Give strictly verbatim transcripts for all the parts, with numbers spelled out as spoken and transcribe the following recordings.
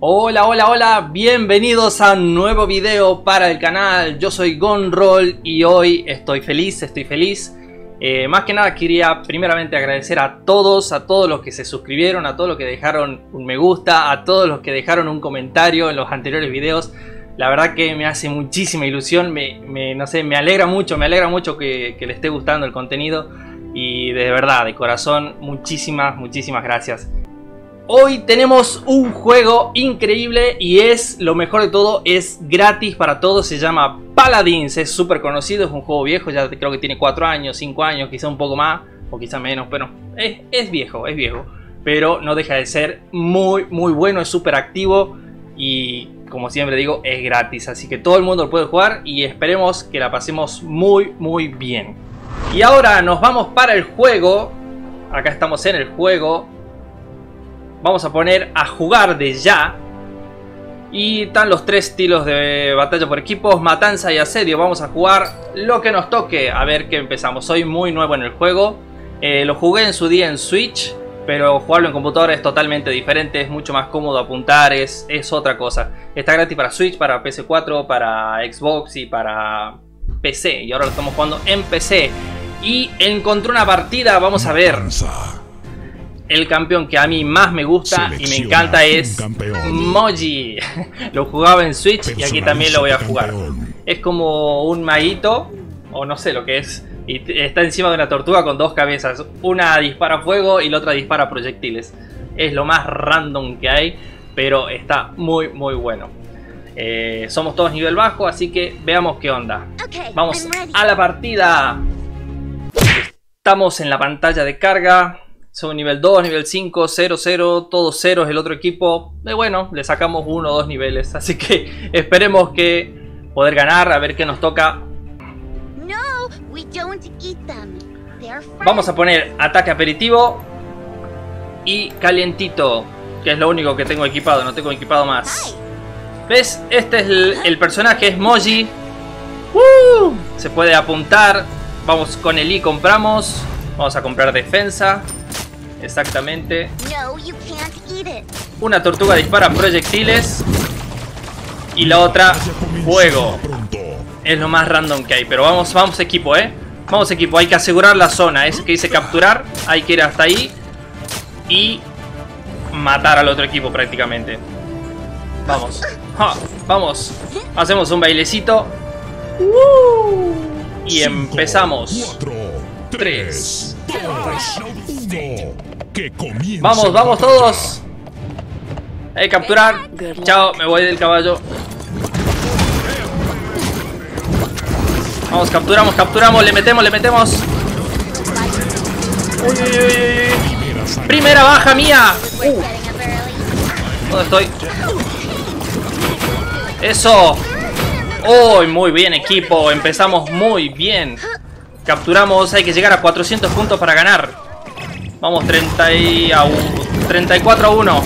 Hola, hola, hola, bienvenidos a un nuevo video para el canal. Yo soy Gonroll y hoy estoy feliz, estoy feliz. Eh, más que nada quería primeramente agradecer a todos, a todos los que se suscribieron, a todos los que dejaron un me gusta, a todos los que dejaron un comentario en los anteriores videos. La verdad que me hace muchísima ilusión, me, me, no sé, me alegra mucho, me alegra mucho que, que le esté gustando el contenido. Y de verdad, de corazón, muchísimas, muchísimas gracias. Hoy tenemos un juego increíble y es, lo mejor de todo, es gratis para todos. Se llama Paladins, es súper conocido, es un juego viejo, ya creo que tiene cuatro años, cinco años, quizá un poco más o quizá menos, pero es, es viejo, es viejo. Pero no deja de ser muy, muy bueno, es súper activo y como siempre digo, es gratis. Así que todo el mundo lo puede jugar y esperemos que la pasemos muy, muy bien. Y ahora nos vamos para el juego, acá estamos en el juego. Vamos a poner a jugar de ya. Y están los tres estilos de batalla por equipos, matanza y asedio. Vamos a jugar lo que nos toque. A ver qué empezamos. Soy muy nuevo en el juego. Eh, lo jugué en su día en Switch, pero jugarlo en computadora es totalmente diferente. Es mucho más cómodo apuntar, es, es otra cosa. Está gratis para Switch, para P S cuatro, para Xbox y para P C. Y ahora lo estamos jugando en P C. Y encontré una partida, vamos a ver. El campeón que a mí más me gusta y me encanta es Moji. Lo jugaba en Switch y aquí también lo voy a jugar. Es como un maguito, o no sé lo que es. Y está encima de una tortuga con dos cabezas. Una dispara fuego y la otra dispara proyectiles. Es lo más random que hay, pero está muy muy bueno. eh, Somos todos nivel bajo, así que veamos qué onda. Vamos a la partida. Estamos en la pantalla de carga. Son nivel dos, nivel cinco, cero, cero, todos ceros el otro equipo. Eh, bueno, le sacamos uno o dos niveles. Así que esperemos que poder ganar, a ver qué nos toca. Vamos a poner ataque aperitivo y calientito, que es lo único que tengo equipado, no tengo equipado más. ¿Ves? Este es el, el personaje, es Moji. ¡Uh! Se puede apuntar. Vamos con el I, compramos. Vamos a comprar defensa. Exactamente. Una tortuga dispara proyectiles y la otra fuego. Es lo más random que hay. Pero vamos, vamos equipo, eh. Vamos equipo, hay que asegurar la zona. Es que dice capturar, hay que ir hasta ahí y matar al otro equipo prácticamente. Vamos, ja, vamos. Hacemos un bailecito y empezamos. Tres. Vamos, vamos todos. Hay que capturar. Chao, me voy del caballo. Vamos, capturamos, capturamos. Le metemos, le metemos. Uy, uy, uy, uy. Primera baja mía. uh. ¿Dónde estoy? Eso. Oh, muy bien equipo. Empezamos muy bien. Capturamos, hay que llegar a cuatrocientos puntos para ganar. Vamos, treinta y cuatro a uno.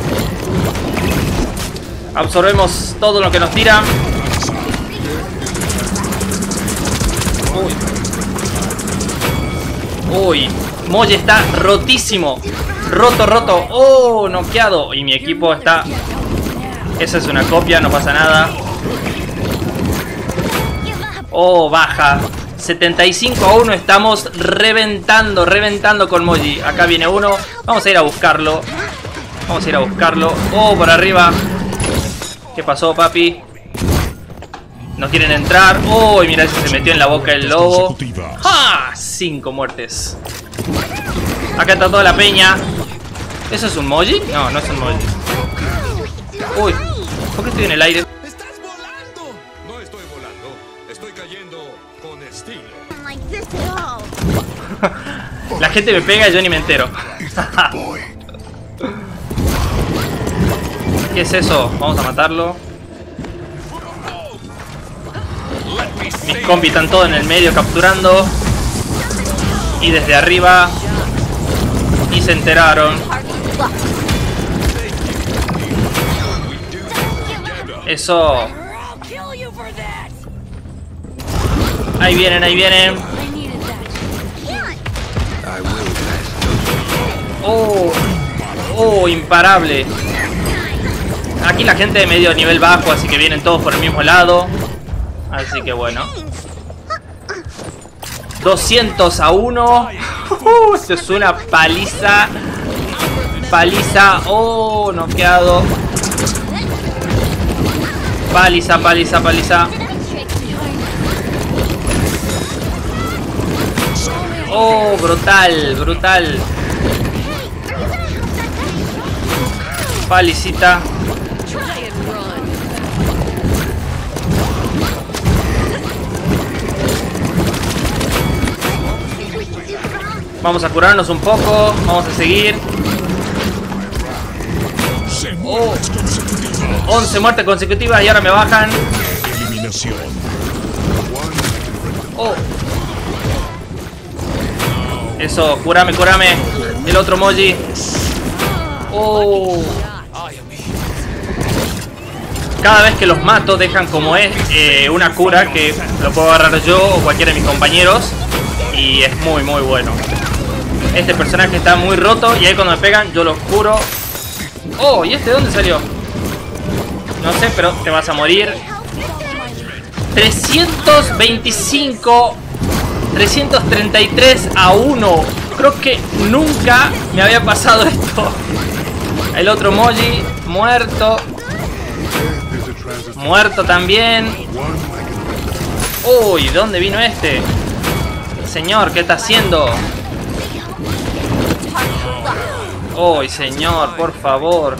Absorbemos todo lo que nos tiran. Uy. Uy, Moji está rotísimo. Roto, roto. Oh, noqueado. Y mi equipo está... Esa es una copia, no pasa nada. Oh, baja. setenta y cinco a uno, estamos reventando, reventando con Moji. Acá viene uno, vamos a ir a buscarlo. Vamos a ir a buscarlo. Oh, por arriba. ¿Qué pasó, papi? No quieren entrar. Oh, y mira, ese se metió en la boca el lobo. ¡Ja! Cinco muertes. Acá está toda la peña. ¿Eso es un Moji? No, no es un Moji. Uy, ¿por qué estoy en el aire? La gente me pega y yo ni me entero. ¿Qué es eso? Vamos a matarlo. Mis compis están todos en el medio capturando. Y desde arriba. Y se enteraron. Eso. Ahí vienen, ahí vienen. Oh, oh, imparable. aquí la gente de medio nivel bajo, así que vienen todos por el mismo lado. Así que bueno. doscientos a uno. Uh, esto es una paliza. Paliza. Oh, noqueado. Paliza, paliza, paliza. Oh, brutal, brutal. Palicita. Vamos a curarnos un poco. Vamos a seguir. Oh, once muertes consecutivas y ahora me bajan. Oh. Eso, curame, curame. El otro Moji. Oh. Cada vez que los mato dejan como es eh, una cura que lo puedo agarrar yo o cualquiera de mis compañeros. Y es muy muy bueno. Este personaje está muy roto y ahí cuando me pegan yo los curo. Oh, ¿y este de dónde salió? No sé, pero te vas a morir. trescientos veinticinco. trescientos treinta y tres a uno. Creo que nunca me había pasado esto. El otro Moji muerto. Muerto también. Uy, ¿de dónde vino este? Señor, ¿qué está haciendo? Uy, señor, por favor.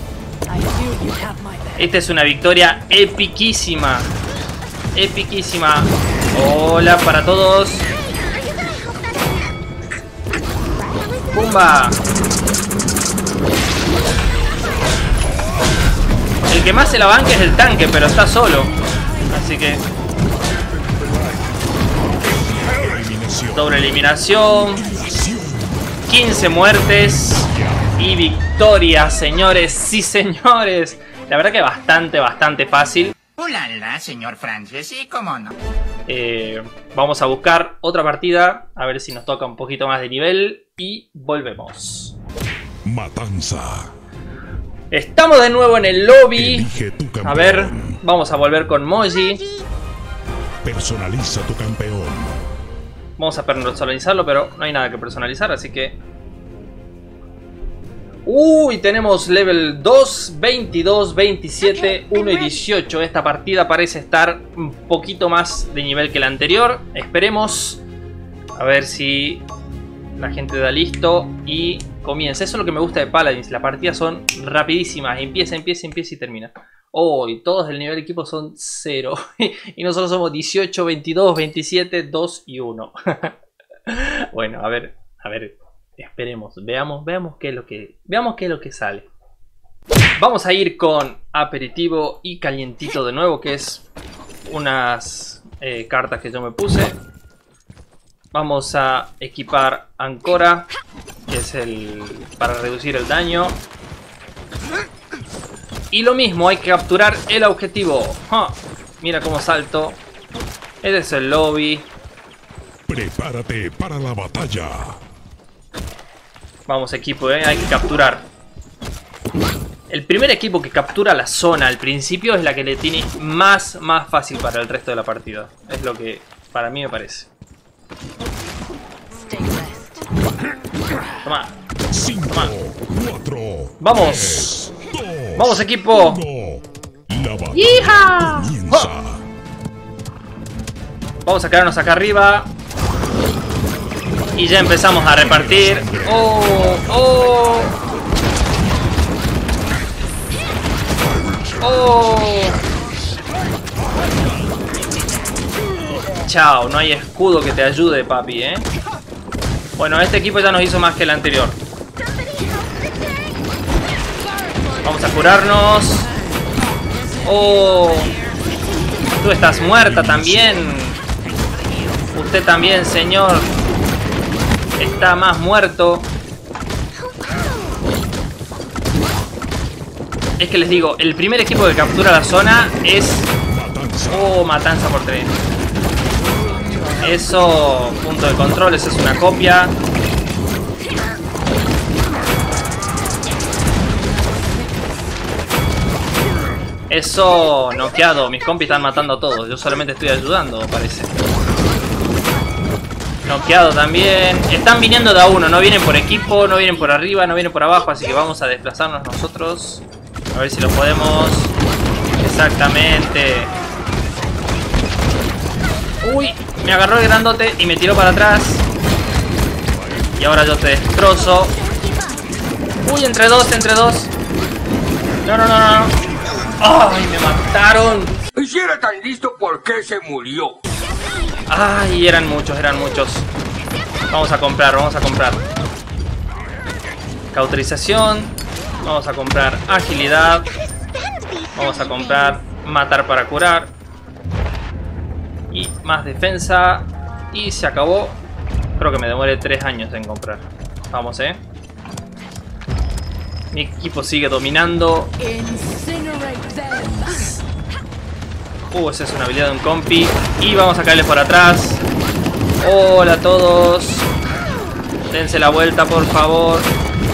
Esta es una victoria epiquísima. Epiquísima. Hola para todos. ¡Pumba! El que más se la banca es el tanque, pero está solo. Así que... doble eliminación. quince muertes. Y victoria, señores. Sí, señores. La verdad que bastante, bastante fácil. Hola, señor Francis, sí, cómo no. Eh, vamos a buscar otra partida. A ver si nos toca un poquito más de nivel. Y volvemos. Matanza. Estamos de nuevo en el lobby. A ver, vamos a volver con Moji. Personaliza tu campeón. Vamos a personalizarlo, pero no hay nada que personalizar, así que... Uy, tenemos level dos, veintidós, veintisiete, uno y dieciocho. Esta partida parece estar un poquito más de nivel que la anterior. Esperemos. A ver si la gente da listo y comienza. Eso es lo que me gusta de Paladins. Las partidas son rapidísimas. Empieza, empieza, empieza y termina. Oh, y todos del nivel de equipo son cero. Y nosotros somos dieciocho, veintidós, veintisiete, dos y uno. Bueno, a ver, a ver. Esperemos, veamos, veamos qué es lo que, veamos qué es lo que sale. Vamos a ir con aperitivo y calientito de nuevo, que es unas eh, cartas que yo me puse. Vamos a equipar Ancora, que es el para reducir el daño. Y lo mismo, hay que capturar el objetivo. ¡Ja! Mira cómo salto. Este es el lobby. Prepárate para la batalla. Vamos equipo, ¿eh? Hay que capturar. El primer equipo que captura la zona al principio es la que le tiene más, más fácil para el resto de la partida. Es lo que para mí me parece. Toma. Toma. Vamos. Vamos equipo. ¡Hija! Vamos a quedarnos acá arriba. Y ya empezamos a repartir. ¡Oh! ¡Oh! ¡Oh! Chao, no hay escudo que te ayude, papi, ¿eh? Bueno, este equipo ya nos hizo más que el anterior. Vamos a curarnos. ¡Oh! Tú estás muerta también. Usted también, señor. Está más muerto. Es que les digo, el primer equipo que captura la zona es... Oh, matanza por tres. Eso, punto de control, eso es una copia. Eso, noqueado. Mis compis están matando a todos. Yo solamente estoy ayudando, parece. Noqueado también. Están viniendo de a uno. No vienen por equipo, no vienen por arriba, no vienen por abajo. Así que vamos a desplazarnos nosotros. A ver si lo podemos. Exactamente. Uy, me agarró el grandote y me tiró para atrás. Y ahora yo te destrozo. Uy, entre dos, entre dos. No, no, no, no. ¡Ay, me mataron! Y si era tan listo, ¿por qué se murió? Ay, eran muchos, eran muchos. Vamos a comprar, vamos a comprar. Cauterización. Vamos a comprar agilidad. Vamos a comprar matar para curar. Y más defensa. Y se acabó. Creo que me demore tres años en comprar. Vamos, eh. Mi equipo sigue dominando. Uh, esa es una habilidad de un compi. Y vamos a caerle por atrás. Hola a todos. Dense la vuelta, por favor.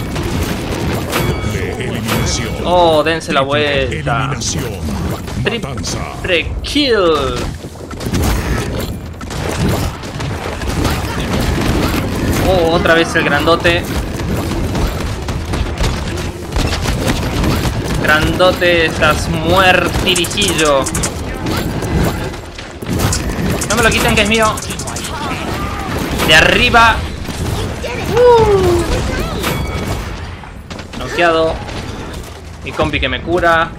Oh, dense la vuelta. Triple kill. Oh, otra vez el grandote. Grandote, estás muertirijillo. No me lo quiten, que es mío. De arriba. Uh. Noqueado. Mi compi que me cura.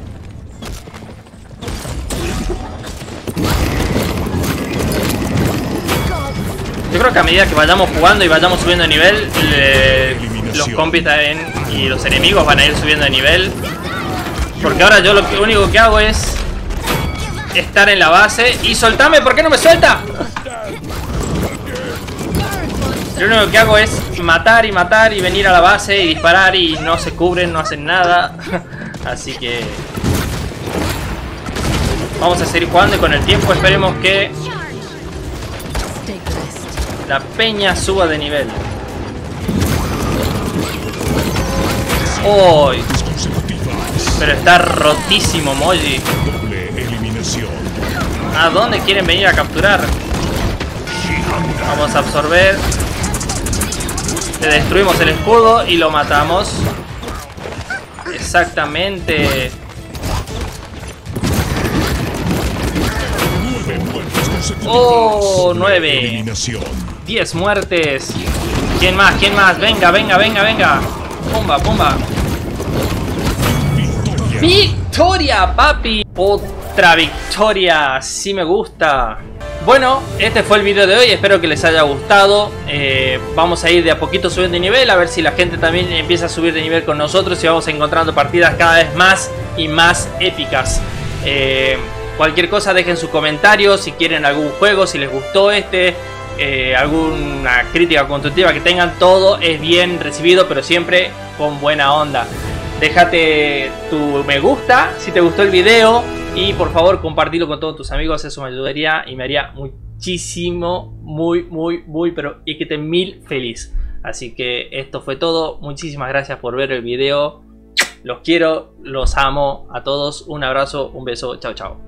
Yo creo que a medida que vayamos jugando y vayamos subiendo de nivel, le, los compis también y los enemigos van a ir subiendo de nivel. Porque ahora yo lo que, único que hago es estar en la base y soltame. ¿Por qué no me suelta? Lo único que hago es matar y matar y venir a la base y disparar y no se cubren, no hacen nada. Así que vamos a seguir jugando y con el tiempo esperemos que la peña suba de nivel. ¡Oh! Pero está rotísimo, Moji. ¿A dónde quieren venir a capturar? Vamos a absorber. Le destruimos el escudo y lo matamos. Exactamente. Oh, nueve. Diez muertes. ¿Quién más? ¿Quién más? Venga, venga, venga, venga. Pumba, pumba. ¡Victoria, papi! Otra victoria. Sí me gusta. Bueno, este fue el video de hoy. Espero que les haya gustado. eh, Vamos a ir de a poquito subiendo de nivel. A ver si la gente también empieza a subir de nivel con nosotros. Y vamos encontrando partidas cada vez más y más épicas. eh, Cualquier cosa dejen sus comentarios. Si quieren algún juego, si les gustó este, eh, alguna crítica constructiva que tengan, todo es bien recibido, pero siempre con buena onda. Déjate tu me gusta si te gustó el video y por favor compartirlo con todos tus amigos, eso me ayudaría y me haría muchísimo, muy, muy, muy, pero y que te mil feliz. Así que esto fue todo, muchísimas gracias por ver el video, los quiero, los amo a todos, un abrazo, un beso, chao, chao.